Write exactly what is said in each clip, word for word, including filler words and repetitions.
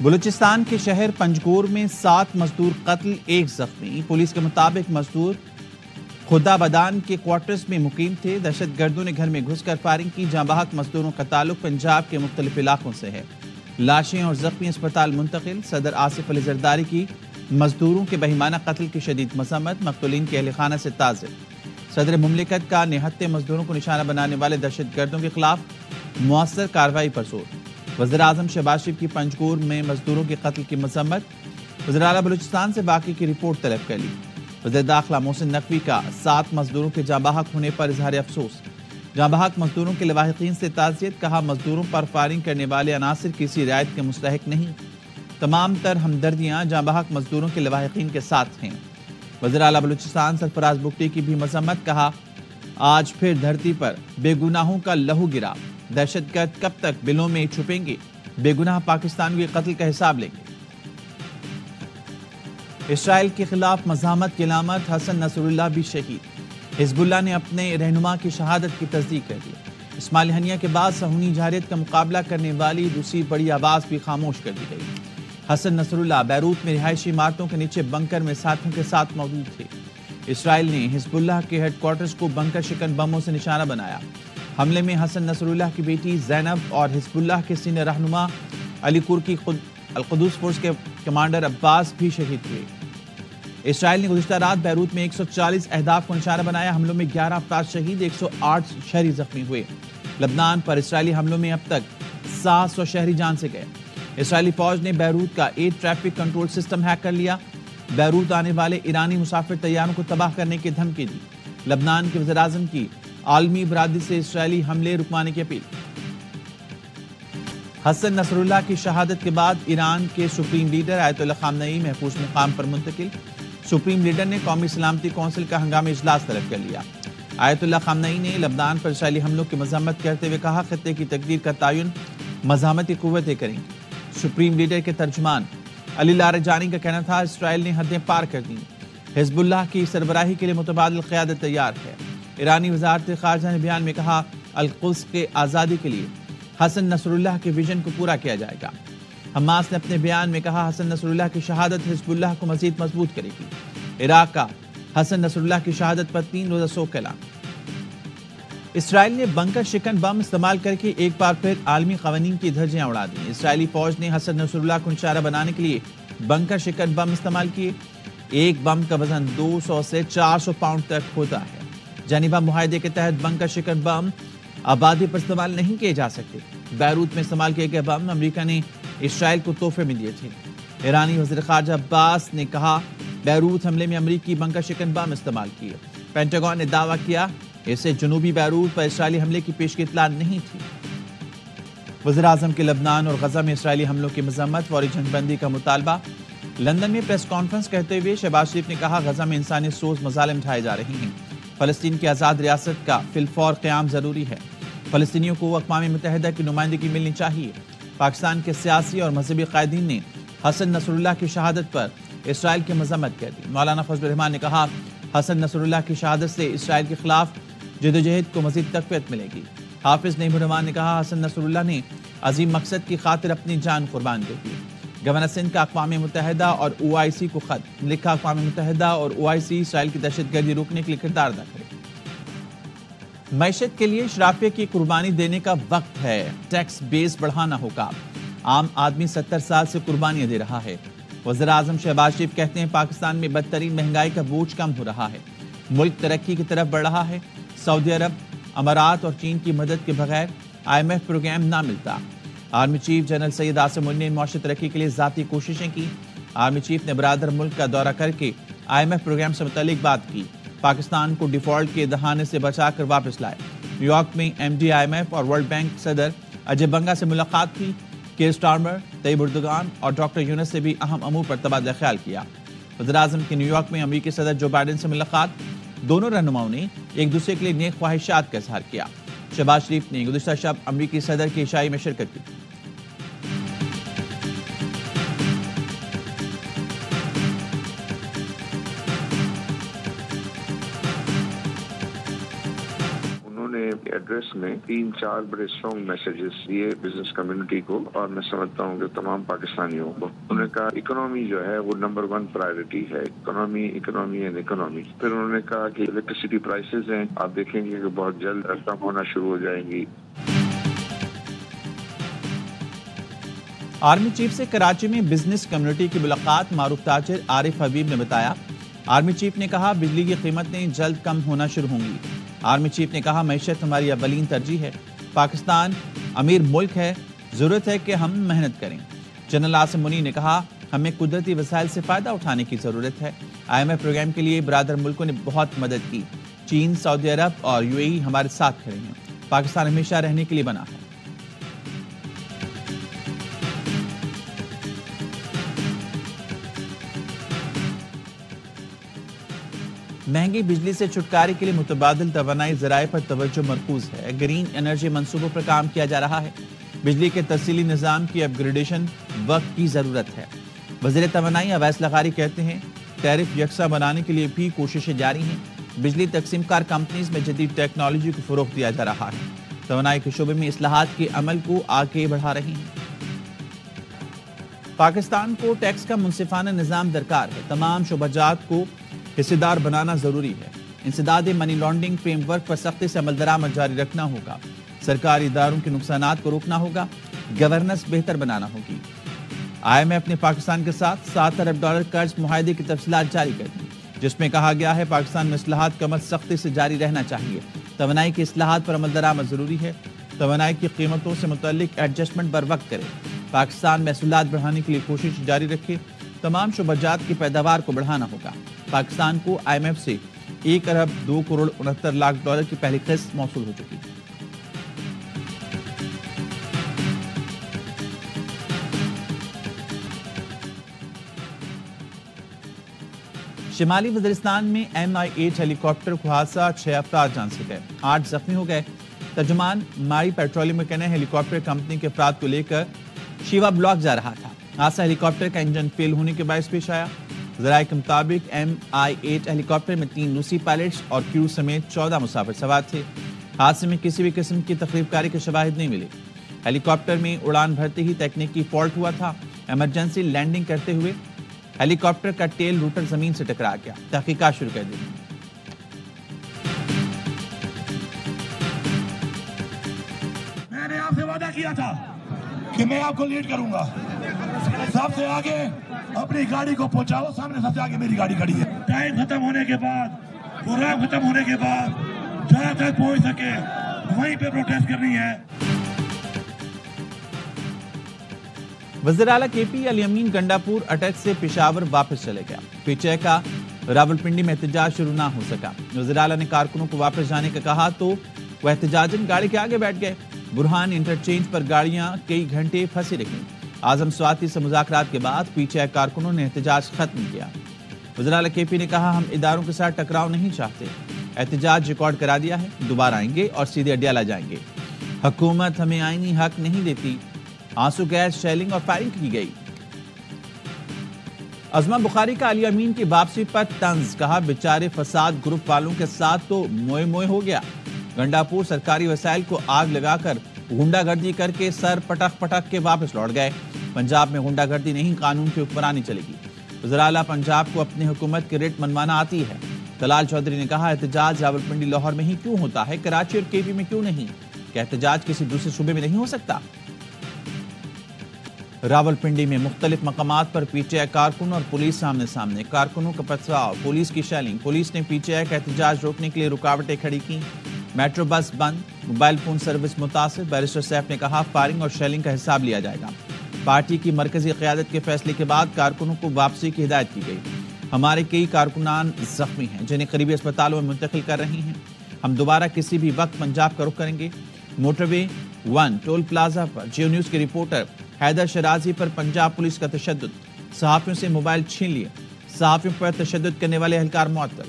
بلوچستان کے شہر پنجگور میں سات مزدور قتل، ایک زخمی۔ پولیس کے مطابق مزدور خدا بدان کے کوارٹرز میں مقیم تھے۔ دہشت گردوں نے گھر میں گھس کر فائرنگ کی۔ جاں بحق مزدوروں کا تعلق پنجاب کے مختلف علاقوں سے ہے۔ لاشیں اور زخمی اسپتال منتقل۔ صدر آصف علی زرداری کی مزدوروں کے بہیمانہ قتل کی شدید مذمت، مقتولین کے اہل خانہ سے تعزیت۔ صدر مملکت کا نہتے مزدوروں کو نشانہ بنانے والے دہشت گردوں کے خلاف مؤثر کارروائی پر زور۔ وزیر اعظم شہباز شریف کی پنجگور میں مزدوروں کے قتل کی مذمت، وزیر اعلیٰ بلوچستان سے واقعے کی رپورٹ طلب کر لی۔ وزیر داخلہ محسن نقوی کا سات مزدوروں کے جاں بحق ہونے پر اظہار افسوس۔ جاں بحق مزدوروں کے لواحقین سے تعزیت، کہا مزدوروں پر فائرنگ کرنے والے عناصر کسی رعایت کے مستحق نہیں۔ تمام تر ہمدردیاں جاں بحق مزدوروں کے لواحقین کے ساتھ ہیں۔ وزیر اعلیٰ بلوچستان سرفراز بگٹی کی بھی مذمت، کہا آج پھر دھرتی پر بے گناہوں کا لہو گرا۔ دہشت گرد کب تک بلوں میں چھپیں گے؟ بے گناہ پاکستانیوں کے قتل کا حساب لیں گے۔ اسرائیل کے خلاف مزاحمت کی علامت، حسن نصر اللہ بھی شہید۔ حزب اللہ نے اپنے رہنما کی شہادت کی تصدیق کر دی۔ اسماعیل ہنیہ کے بعد صہیونی جارحیت کا مقابلہ کرنے والی دوسری بڑی آواز بھی خاموش کر دی گئی۔ حسن نصر اللہ بیروت میں رہائشی عمارتوں کے نیچے بنکر میں ساتھیوں کے ساتھ موجود تھے۔ اسرائیل نے حزب اللہ کے ہیڈ کوارٹرز کو بنکر شکن بموں سے نشانہ بنایا۔ حملے میں حسن نصر اللہ کی بیٹی زینب اور حزب اللہ کے سینئر رہنما علی کرکی القدس فورس کے کمانڈر عباس بھی شہید ہوئے۔ اسرائیل نے گزشتہ رات بیروت میں ایک سو چالیس اہداف کو نشانہ بنایا۔ حملوں میں گیارہ افراد شہید، ایک سو آٹھ شہری زخمی ہوئے۔ لبنان پر اسرائیلی حملوں میں اب تک سات سو شہری جان سے گئے۔ اسرائیلی فوج نے بیروت کا air traffic control system hack کر لیا۔ بیروت آنے والے ایرانی مسافر طیاروں کو تباہ کرنے کی دھمکی دی۔ لبنان کے وزیر اعظم کی عالمی برادری سے اسرائیلی حملے رکوانے کی اپیل۔ حسن نصر اللہ کی شہادت کے بعد ایران کے سپریم لیڈر آیت اللہ خامنئی محفوظ مقام پر منتقل۔ سپریم لیڈر نے قومی سلامتی کونسل کا ہنگامی اجلاس طلب کر لیا۔ آیت اللہ خامنئی نے لبنان پر اسرائیلی حملوں کی مذمت کرتے ہوئے کہا خطے کی تقدیر کا تعین مزاحمتی قوتیں کریں گی۔ سپریم لیڈر کے ترجمان علی لاریجانی کا کہنا تھا اسرائیل نے حدیں پار کر دیں۔ حزب اللہ کی سربراہی کے لیے متبادل قیادت تیار ہے۔ ایرانی وزارت خارجہ نے بیان میں کہا القدس کے آزادی کے لیے حسن نصر اللہ کے ویژن کو پورا کیا جائے گا۔ حماس نے اپنے بیان میں کہا حسن نصر اللہ کی شہادت حزب اللہ کو مزید مضبوط کرے گی۔ عراق کا حسن نصر اللہ کی شہادت پر تین روزہ سوگ کا اعلان۔ اسرائیل نے بنکر شکن بم استعمال کر کے ایک بار پھر عالمی قوانین کی دھجیاں اڑا دیں۔ اسرائیلی فوج نے حسن نصر اللہ کو نشانہ بنانے کے لیے بنکر شکن بم استعمال کیے۔ ایک بم کا وزن دو سو سے چار سو پاؤنڈ تک ہوتا ہے۔ جنیوا معاہدے کے تحت بنکر شکن بم آبادی پر استعمال نہیں کیے جا سکتے۔ بیروت میں استعمال کیے گئے بم امریکہ نے اسرائیل کو تحفے میں دیے تھے۔ ایرانی وزیر خارجہ عباس نے کہا بیروت حملے میں امریکی بنکر شکن بم استعمال کیے۔ پینٹاگون نے دعویٰ کیا اسے جنوبی بیروت پر اسرائیلی حملے کی پیشگی اطلاع نہیں تھی۔ وزیر اعظم کے لبنان اور غزہ میں اسرائیلی حملوں کی مذمت، فوری جنگ بندی کا مطالبہ۔ لندن میں پریس کانفرنس کرتے ہوئے شہباز شریف نے کہا غزہ میں انسانیت سوز مظالم ڈھائے جا رہے ہیں۔ فلسطین کی آزاد ریاست کا فی الفور قیام ضروری ہے۔ فلسطینیوں کو اقوام متحدہ کی نمائندگی ملنی چاہیے۔ پاکستان کے سیاسی اور مذہبی قائدین نے حسن نصر اللہ کی شہادت پر اسرائیل کی مذمت کر دی۔ مولانا فضل الرحمان نے کہا حسن نصر اللہ کی شہادت سے اسرائیل کے خلاف جدوجہد کو مزید تقویت ملے گی۔ حافظ نعیم الرحمان نے کہا حسن نصر اللہ نے عظیم مقصد کی خاطر اپنی جان قربان کر دی۔ گورنر سندھ کا اقوام متحدہ اور او آئی سی کو خط لکھا، اقوام متحدہ اور او آئی سی اسرائیل کی دہشت گردی روکنے کے لیے کردار ادا کرے۔ معیشت کے لیے شرافے کی قربانی دینے کا وقت ہے، ٹیکس بیس بڑھانا ہوگا۔ عام آدمی ستر سال سے قربانیاں دے رہا ہے۔ وزیر اعظم شہباز شریف کہتے ہیں پاکستان میں بدترین مہنگائی کا بوجھ کم ہو رہا ہے، ملک ترقی کی طرف بڑھ رہا ہے۔ سعودی عرب، امارات اور چین کی مدد کے بغیر آئی ایم ایف پروگرام نہ ملتا۔ Army chief general Syed Asim Munir نے معاشی ترقی کے لیے ذاتی کوششیں کی۔ آرمی چیف نے برادر ملک کا دورہ کر کے آئی ایم ایف پروگرام سے متعلق بات کی، پاکستان کو ڈیفالٹ کے دہانے سے بچا کر واپس لائے۔ نیو یارک میں M D I M F اور ورلڈ بینک صدر اجے بنگا سے ملاقات کی۔ کیر سٹارمر، طیب اردگان اور ڈاکٹر یونس سے بھی اہم امور پر تبادلہ خیال کیا۔ وزیر اعظم کی نیو یارک میں امریکی صدر جو بائیڈن سے ملاقات، دونوں رہنماؤں نے ایک دوسرے کے لیے نیک خواہشات کا اظہار کیا۔ شہباز شریف نے گزشتہ شب امریکی صدر کی عشائی میں شرکت کی۔ ایڈریس نے تین چار بڑے اسٹرانگ میسیجز دیے بزنس کمیونٹی کو، اور میں سمجھتا ہوں کہ تمام پاکستانیوں کو. انہوں نے کہا اکنامی جو ہے وہ نمبر ون پرائرٹی ہے، اکنامی اکنامی اینڈ اکنامی. پھر انہوں نے کہا کہ الیکٹریسٹی پرائسز ہیں، آپ دیکھیں گے کہ بہت جلد کم ہونا شروع ہو جائیں گی. آرمی چیف سے کراچی میں بزنس کمیونٹی کی ملاقات. معروف تاجر عارف حبیب نے بتایا، آرمی چیف نے کہا بجلی کی قیمتیں جلد کم ہونا شروع ہوں گی. آرمی چیف نے کہا معیشت ہماری اولین ترجیح ہے، پاکستان امیر ملک ہے، ضرورت ہے کہ ہم محنت کریں. جنرل عاصم منی نے کہا ہمیں قدرتی وسائل سے فائدہ اٹھانے کی ضرورت ہے. آئی ایم ایف پروگرام کے لیے برادر ملکوں نے بہت مدد کی. چین، سعودی عرب اور یو اے ای ہمارے ساتھ کھڑے ہیں. پاکستان ہمیشہ رہنے کے لیے بنا ہے. مہنگی بجلی سے چھٹکارے کے لیے متبادل توانائی ذرائع پر توجہ مرکوز ہے. گرین انرجی منصوبوں پر کام کیا جا رہا ہے. بجلی کے ترسیلی نظام کی اپ گریڈیشن وقت کی ضرورت ہے. وزیر توانائی اویس لغاری کہتے ہیں ٹیرف یکساں بنانے کے لیے بھی کوششیں جاری ہیں. بجلی تقسیم کار کمپنیز میں جدید ٹیکنالوجی کو فروغ دیا جا رہا ہے. توانائی کے شعبے میں اصلاحات کے عمل کو آگے بڑھا رہی ہیں. پاکستان کو ٹیکس کا منصفانہ نظام درکار ہے. تمام شعبہ جات کو حصے دار بنانا ضروری ہے. انسداد منی لانڈرنگ فریم ورک پر سختی سے عمل درآمد جاری رکھنا ہوگا. سرکاری اداروں کے نقصانات کو روکنا ہوگا. گورننس بہتر بنانا ہوگی. آئی ایم ایف نے پاکستان کے ساتھ سات ارب ڈالر قرض معاہدے کی تفصیلات جاری کر دی، جس میں کہا گیا ہے پاکستان میں اصلاحات کا عمل سختی سے جاری رہنا چاہیے. توانائی کی اصلاحات پر عمل درآمد ضروری ہے. توانائی کی قیمتوں سے متعلق ایڈجسٹمنٹ بر وقت کرے. پاکستان محصولات بڑھانے کے لیے کوشش جاری رکھے. تمام شعبہ جات کی پیداوار کو بڑھانا ہوگا. پاکستان کو آئی ایم ایف سے ایک ارب دو کروڑ انہتر لاکھ ڈالر کی پہلی قسط موصول ہو چکی. شمالی وزیرستان میں M I eight helicopter کو حادثہ، چھ افراد جان سے گئے، آٹھ زخمی ہو گئے. ترجمان ماری پیٹرولیم میں کہنا ہے ہیلی کاپٹر کمپنی کے افراد کو لے کر شیوا بلاک جا رہا تھا. حادثہ ہیلی کاپٹر کا انجن فیل ہونے کے باعث پیش آیا. ذرائع کے مطابق M I eight helicopter میں تین روسی پائلٹس اور کریو سمیت چودہ مسافر سوار تھے. حادثے میں کسی بھی قسم کی تخریب کاری کے شواہد نہیں ملے. ہیلی کاپٹر میں اڑان بھرتے ہی تکنیکی فالٹ ہوا تھا. ایمرجنسی لینڈنگ کرتے ہوئے ہیلی کاپٹر کا ٹیل روٹر زمین سے ٹکرا گیا. تحقیقات شروع کر دی. میں نے آپ سے وعدہ کیا تھا کہ میں آپ کو لیڈ کروں گا. سب سے آگے اپنی گاڑی کو پہنچاؤ. سامنے سب سے آگے میری گاڑی کھڑی ہے. ٹائم ختم ہونے کے بعد، پروگرام ختم ہونے کے بعد جہاں تک پہنچ سکے وہیں پہ پروٹیسٹ کرنی ہے. وزیر اعلیٰ کے پی علی امین گنڈاپور اٹک سے پشاور واپس چلے گیا. پی ٹی آئی کا راولپنڈی میں احتجاج شروع نہ ہو سکا. وزیر اعلیٰ نے کارکنوں کو واپس جانے کا کہا تو وہ احتجاجن گاڑی کے آگے بیٹھ گئے. برہان انٹرچینج پر گاڑیاں کئی گھنٹے پھنسی رہیں. اعظم سواتی سے مذاکرات کے بعد پی ٹی آئی کارکنوں نے احتجاج ختم کیا. وزیر اعلیٰ کے پی نے کہا ہم اداروں کے ساتھ ٹکراؤ نہیں چاہتے. احتجاج ریکارڈ کرا دیا ہے، دوبارہ آئیں گے اور سیدھے اڈیالہ جائیں گے. حکومت ہمیں آئینی حق نہیں دیتی. آنسو گیس شیلنگ اور فائرنگ کی گئی. عظمہ بخاری کا علی امین کی واپسی پر طنز، کہا بیچارے فساد گروپ والوں کے ساتھ تو موئے موئے ہو گیا. گنڈاپور سرکاری وسائل کو آگ لگا کر غنڈہ گردی کر کے سر پٹک پٹک کے واپس لوٹ گئے. پنجاب میں غنڈہ گردی نہیں، قانون کی حکمرانی چلے گی. وزیر اعلیٰ پنجاب کو اپنی حکومت کی ریٹ منوانا آتی ہے. طلال چودھری نے کہا احتجاج راولپنڈی لاہور میں ہی کیوں ہوتا ہے، کراچی اور کے پی میں کیوں نہیں؟ کیا احتجاج کسی دوسرے صوبے میں نہیں ہو سکتا؟ راولپنڈی میں مختلف مقامات پر پی ٹی آئی کارکن اور پولیس سامنے سامنے. کارکنوں کا پتھراؤ، پولیس کی شیلنگ. پولیس نے پی ٹی آئی کا احتجاج روکنے کے لیے رکاوٹیں کھڑی کی. میٹرو بس بند، موبائل فون سروس متاثر. بیرسٹر سیف نے کہا فائرنگ اور شیلنگ کا حساب لیا جائے گا. پارٹی کی مرکزی قیادت کے فیصلے کے بعد کارکنوں کو واپسی کی ہدایت کی گئی. ہمارے کئی کارکنان زخمی ہیں جنہیں قریبی اسپتالوں میں منتقل کر رہی ہیں. ہم دوبارہ کسی بھی وقت پنجاب کا رخ کریں گے. Motorway one toll plaza پر جیو نیوز کے رپورٹر حیدر شرازی پر پنجاب پولیس کا تشدد. صحافیوں سے موبائل چھین لیے. صحافیوں پر تشدد کرنے والے اہلکار معطل.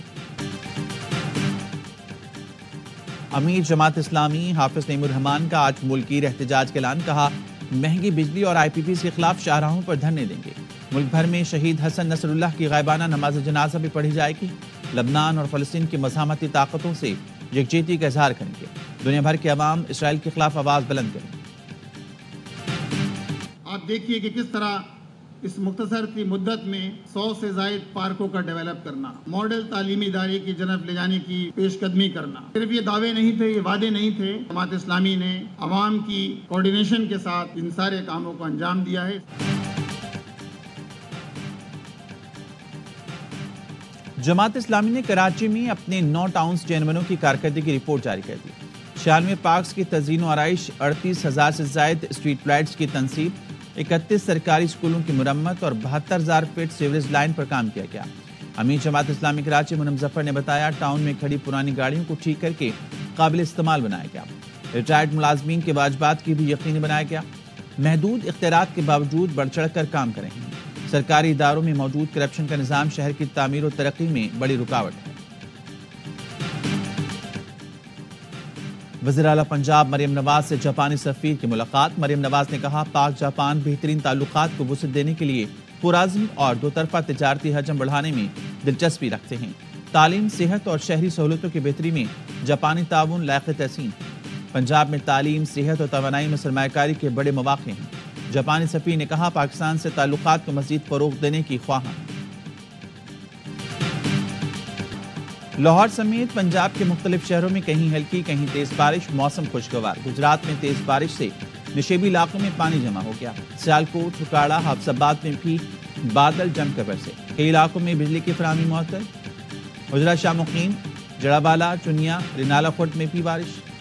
امیر جماعت اسلامی حافظ نعیم الرحمان کا آج ملکی احتجاج کا اعلان. کہا مہنگی بجلی اور آئی پی پیز کے خلاف شاہراہوں پر دھرنے دیں گے. ملک بھر میں شہید حسن نصر اللہ کی غائبانہ نماز جنازہ بھی پڑھی جائے گی. لبنان اور فلسطین کی مزاحمتی طاقتوں سے یکجہتی کا اظہار کریں گے. دنیا بھر کے عوام اسرائیل کے خلاف آواز بلند کریں۔ آپ دیکھیے کہ کس طرح اس مختصر کی مدت میں سو سے زائد پارکوں کا ڈیولپ کرنا، ماڈل تعلیمی ادارے کی جنب لے جانے کی پیش قدمی کرنا، صرف یہ دعوے نہیں تھے، یہ وعدے نہیں تھے، جماعت اسلامی نے عوام کی کوارڈینیشن کے ساتھ ان سارے کاموں کو انجام دیا ہے۔ جماعت اسلامی نے کراچی میں اپنے نو ٹاؤنز چیئرمینوں کی کارکردگی رپورٹ جاری کر دی۔ چھیانوے پارکس کی تزئین و آرائش، اڑتیس ہزار سے زائد اسٹریٹ لائٹس کی تنصیب، اکتیس سرکاری اسکولوں کی مرمت اور بہتر ہزار فٹ سیوریج لائن پر کام کیا گیا۔ امیر جماعت اسلامی کراچی منم ظفر نے بتایا ٹاؤن میں کھڑی پرانی گاڑیوں کو ٹھیک کر کے قابل استعمال بنایا گیا۔ ریٹائرڈ ملازمین کے واجبات کی بھی یقینی بنایا گیا۔ محدود اختیارات کے باوجود بڑھ چڑھ کر کام کر رہے ہیں۔ سرکاری اداروں میں موجود کرپشن کا نظام شہر کی تعمیر و ترقی میں بڑی رکاوٹ ہے۔ وزیر اعلیٰ پنجاب مریم نواز سے جاپانی سفیر کی ملاقات۔ مریم نواز نے کہا پاک جاپان بہترین تعلقات کو وسعت دینے کے لیے پرعزم اور دو طرفہ تجارتی حجم بڑھانے میں دلچسپی رکھتے ہیں۔ تعلیم، صحت اور شہری سہولتوں کی بہتری میں جاپانی تعاون لائق تحسین۔ پنجاب میں تعلیم، صحت اور توانائی میں سرمایہ کاری کے بڑے مواقع ہیں۔ جاپانی سفیر نے کہا پاکستان سے تعلقات کو مزید فروغ دینے کی خواہاں۔ لاہور سمیت پنجاب کے مختلف شہروں میں کہیں ہلکی کہیں تیز بارش، موسم خوشگوار۔ گجرات میں تیز بارش سے نشیبی علاقوں میں پانی جمع ہو گیا۔ سیالکوٹ، ٹھکاڑا، حافظ آباد میں بھی بادل جم کر برسے۔ کئی علاقوں میں بجلی کی فراہمی معطل۔ گجرات شاہ مقیم، جڑابالا، چنیا، رینالہ خورد میں بھی بارش۔